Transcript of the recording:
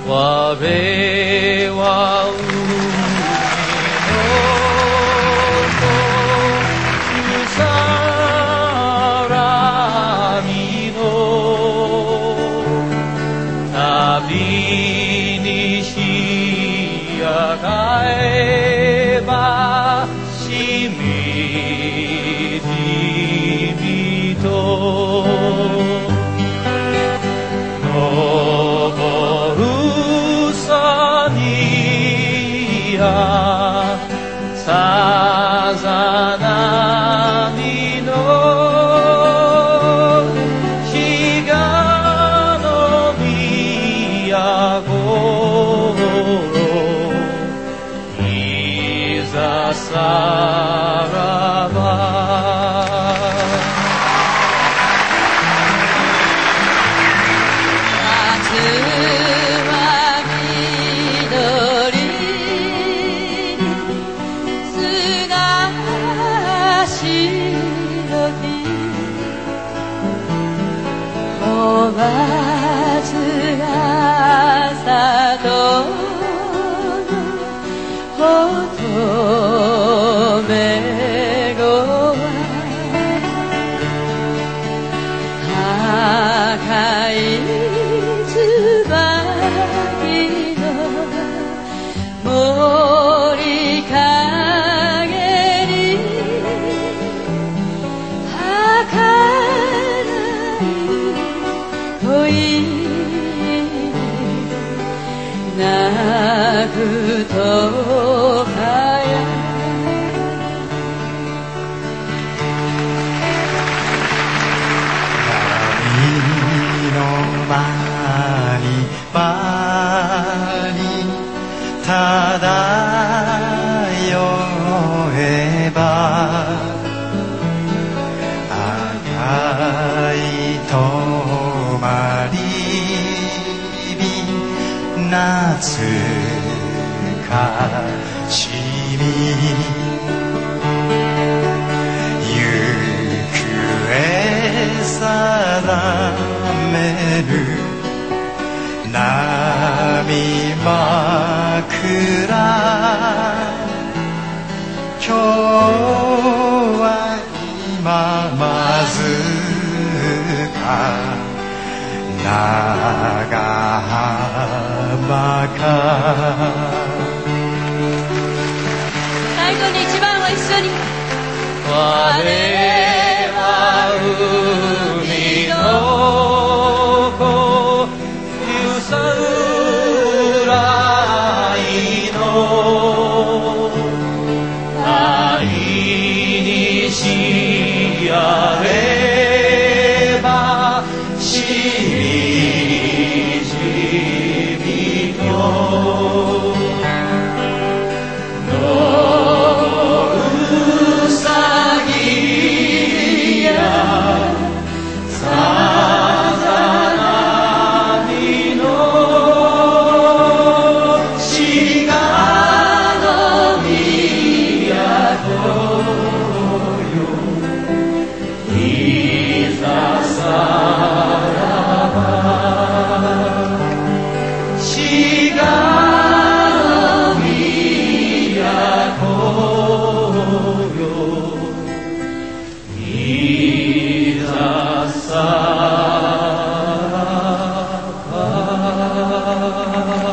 我は海のさらみの旅にしやがえばしみじみとさざ波の日がのみやごろいざさらば松が里の乙女子は赤い椿の森陰に泣くとかや波の間に漂えば赤いとまり夏かしみ行方定める波枕今日は今まずか長浜か最後に一番は一緒に我は海の子ゆさうらいの愛にしやればしみじみとさらば